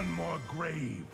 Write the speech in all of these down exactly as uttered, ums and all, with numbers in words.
one more grave.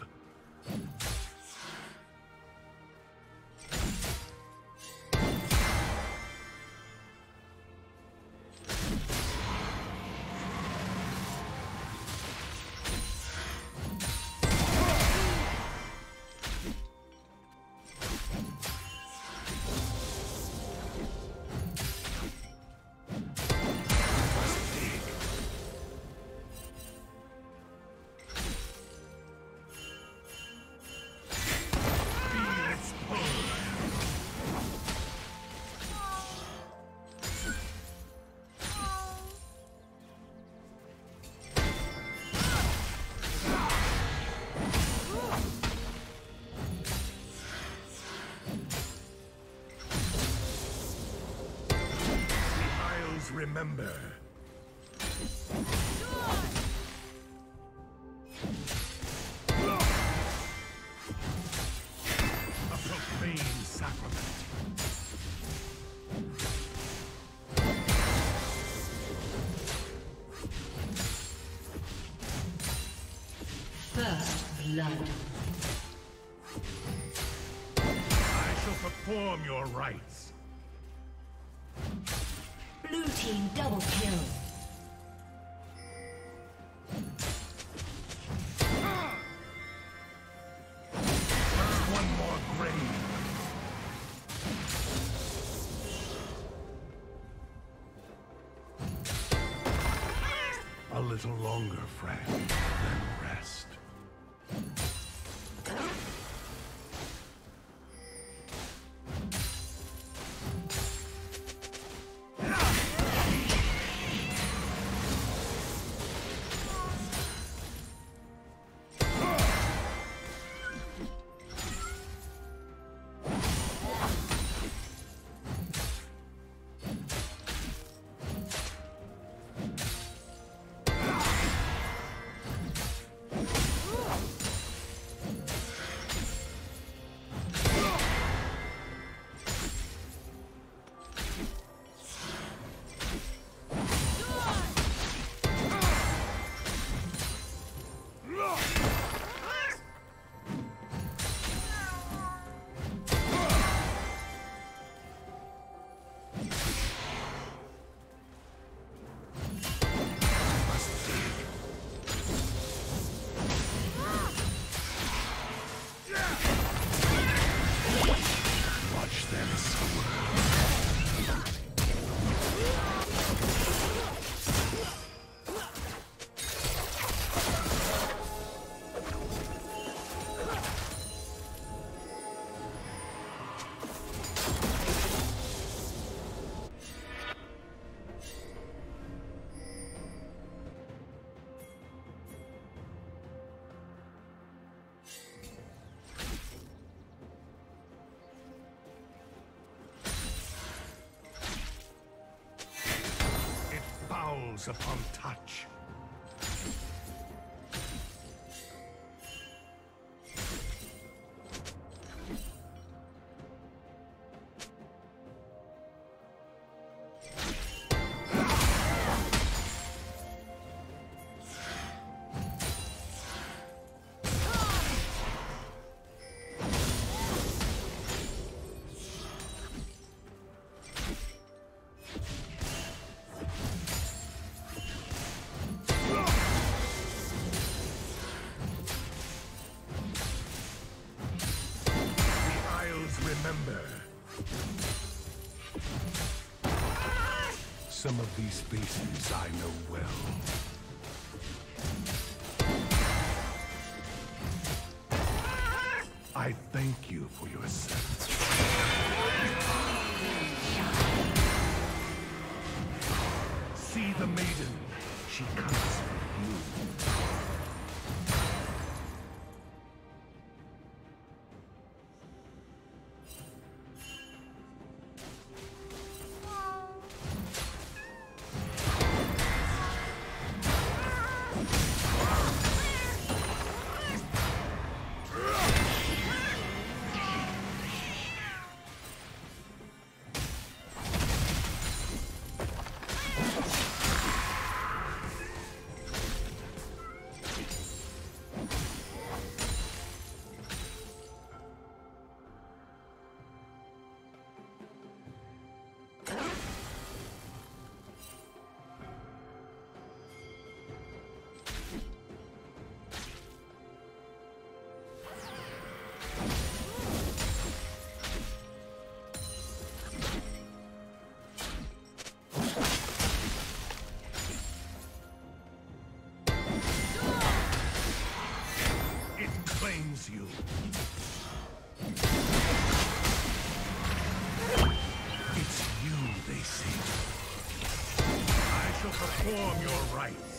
Remember. A profane sacrament. First blood. I shall perform your rites. Blue team double kill. One more grave. A little longer, friend, then rest. Upon touch. Some of these faces I know well. I thank you for your service. See the maiden. She comes for you. choose you. It's you they seek. I shall perform your rites.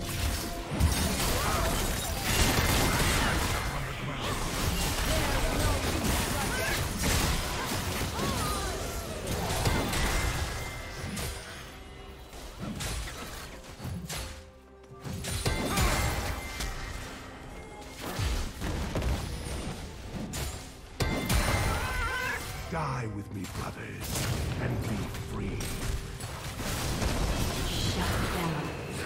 Die with me, brothers, and be free. Shut down.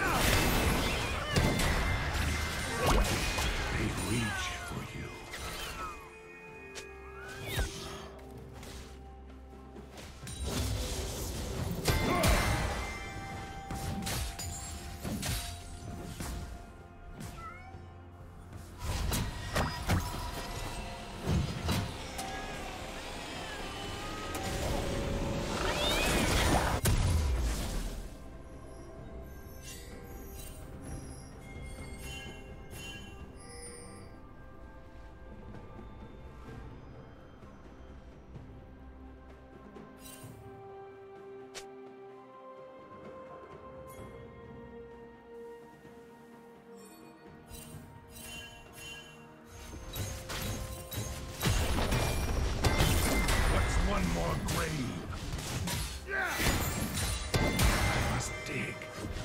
They reach for you. One more grave. Yeah. I must dig.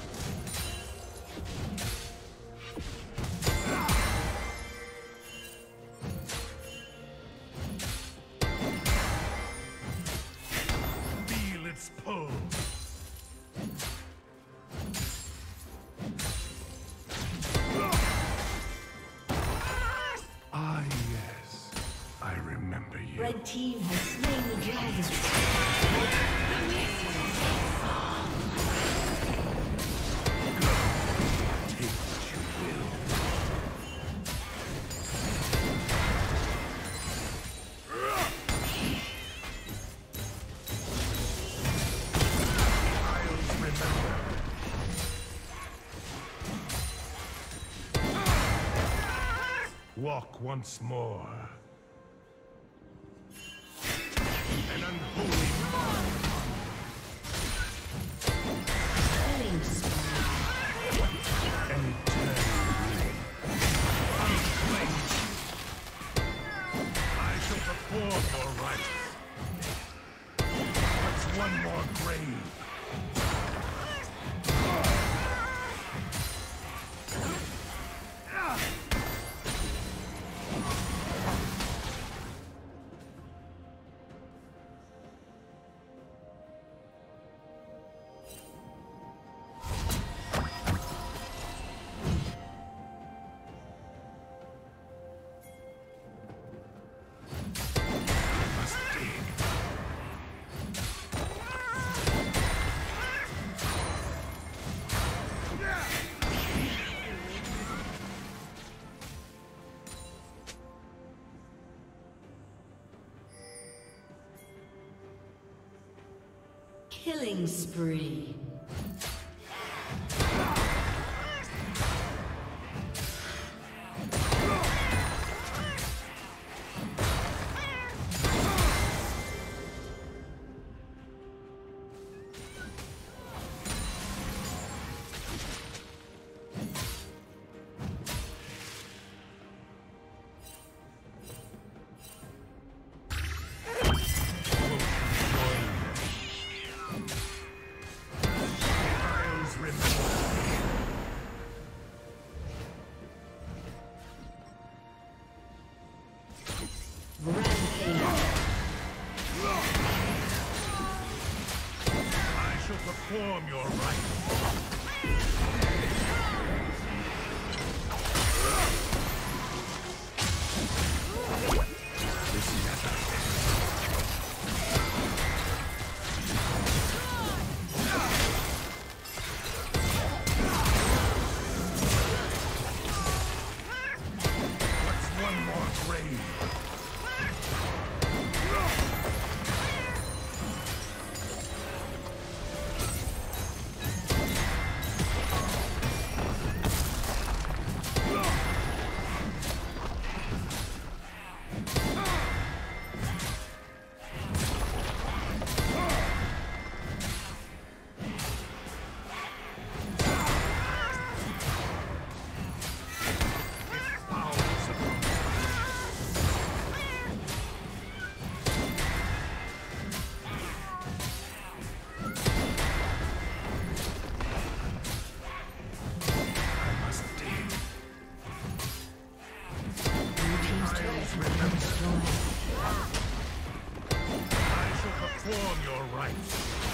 Feel its pull. Ah, yes. I remember you. Red team has slain the dragon. Take what you will. I'll remember. Walk once more. An unholy mark. An eternal unclaimed. I shall perform your rites. What's one more grave? Killing spree. Perform your rites. What's one more grave? rights.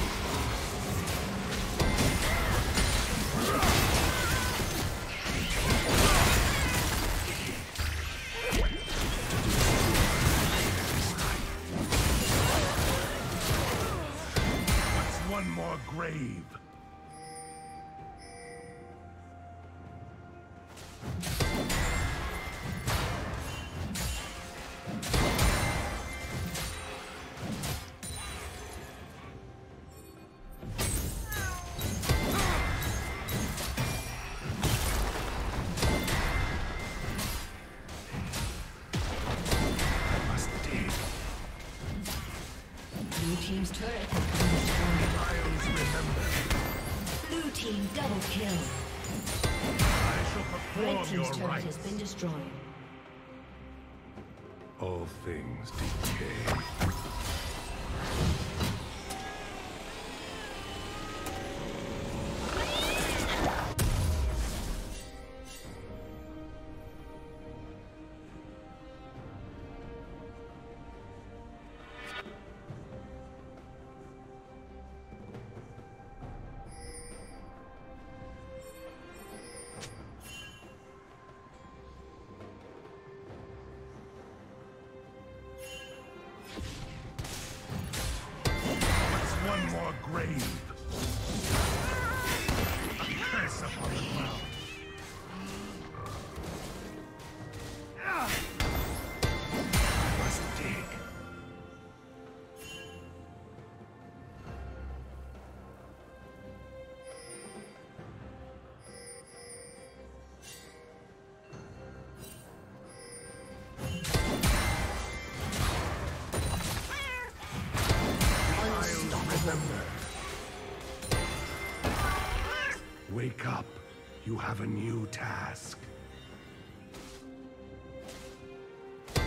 What's one more grave? Blue team's turret has been destroyed. I'll remember. Blue team double kill. I shall Red perform team's your turret rights. has been destroyed. All things decay. One more grave. A curse upon the ground. I must dig. Remember. Wake up. You have a new task. I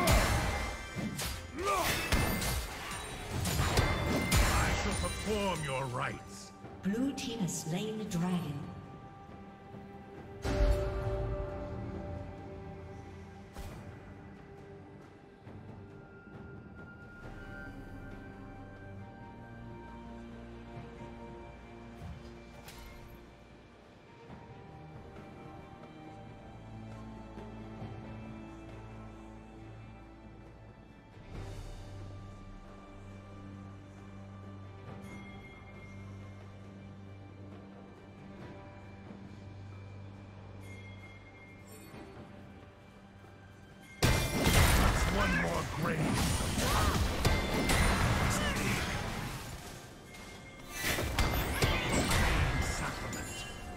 shall perform your rights. Blue team has slain the dragon. One more grave. Sacrament.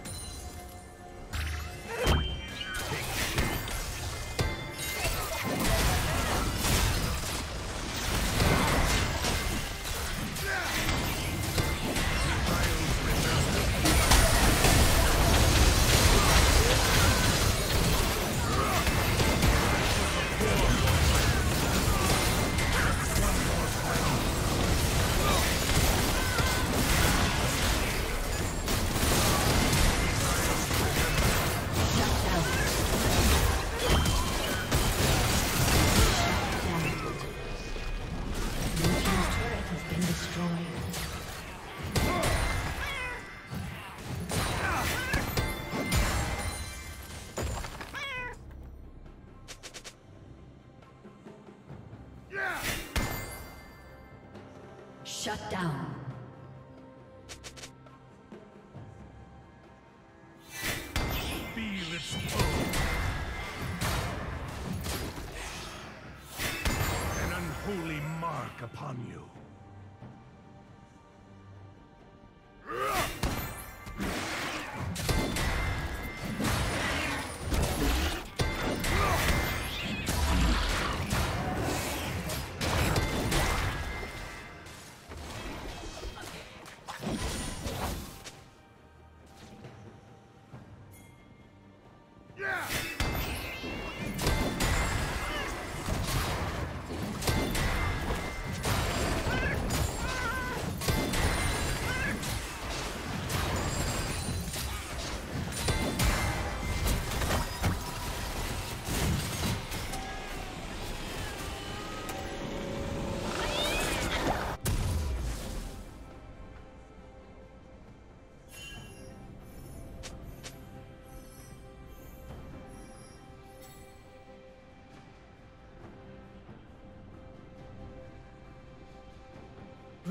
Shut down. Feel its tone. An unholy mark upon you.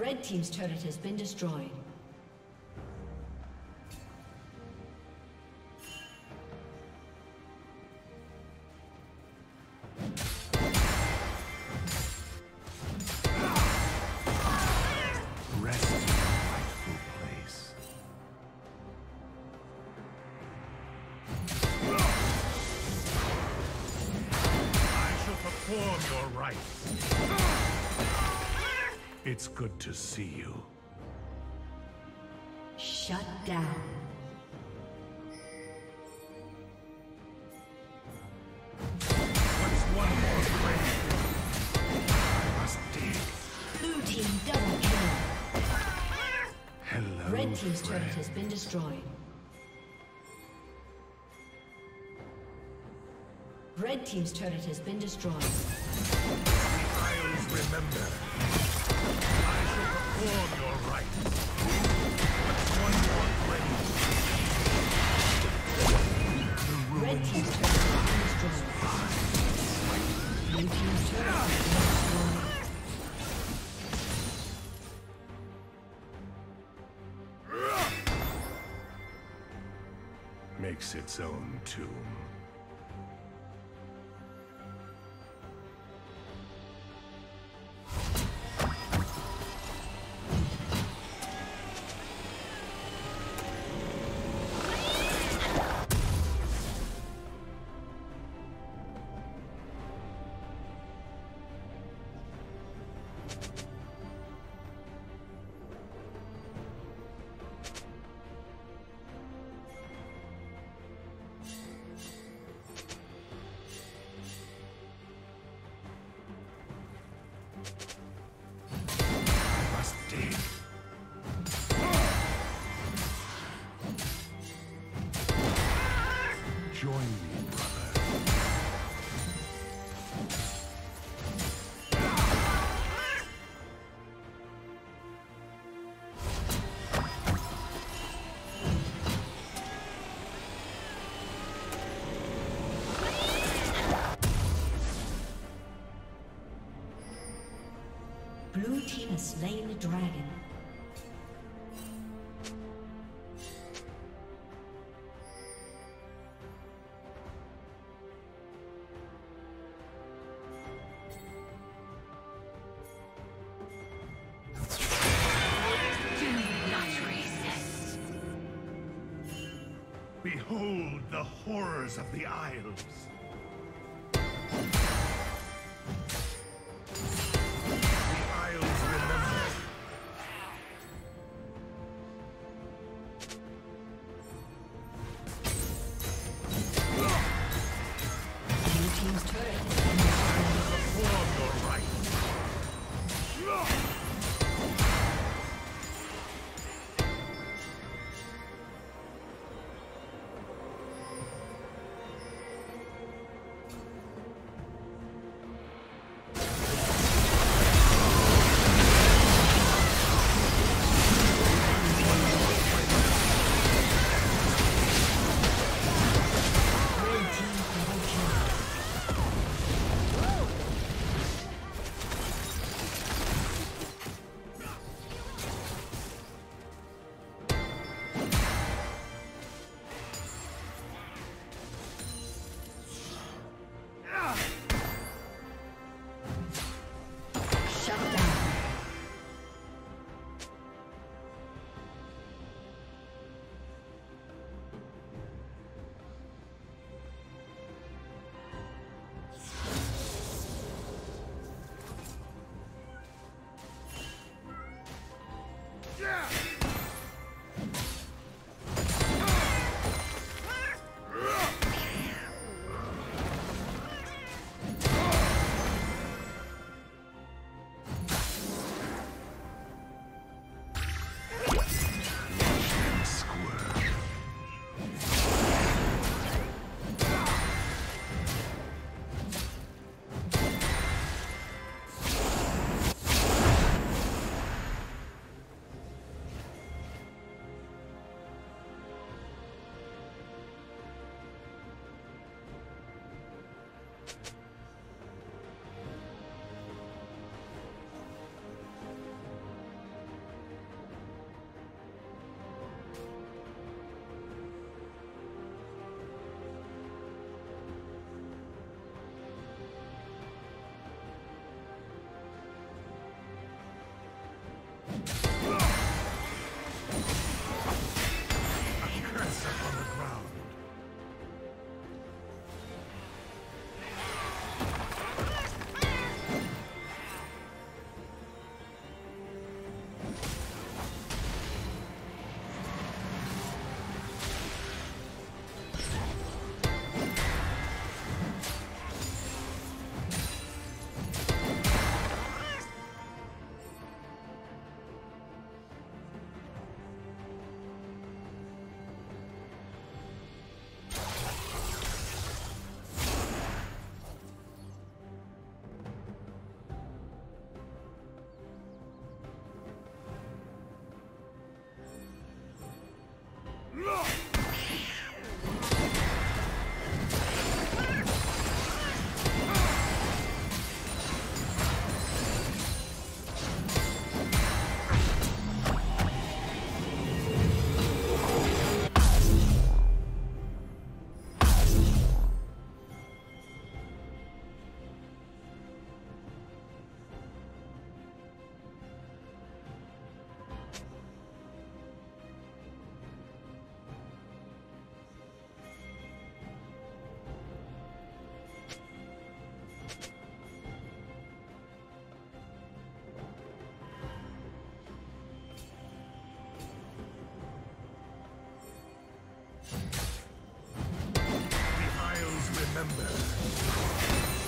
Red team's turret has been destroyed. Rest in your rightful place. I shall perform your rites. It's good to see you. Shut down. What's one more grave? I must dig. Blue team double kill. Hello, Red team's turret friend. has been destroyed. Red team's turret has been destroyed. The Isles remember. I shall perform your rites. What's one more grave? The Red ruins team's turret has been destroyed. Blue team's turret has been destroyed. makes its own tomb. Join me, brother. Blue team has slain the dragon. Behold the horrors of the Isles. The Isles remember. Blue team's turret has been destroyed. Perform your rites. remember.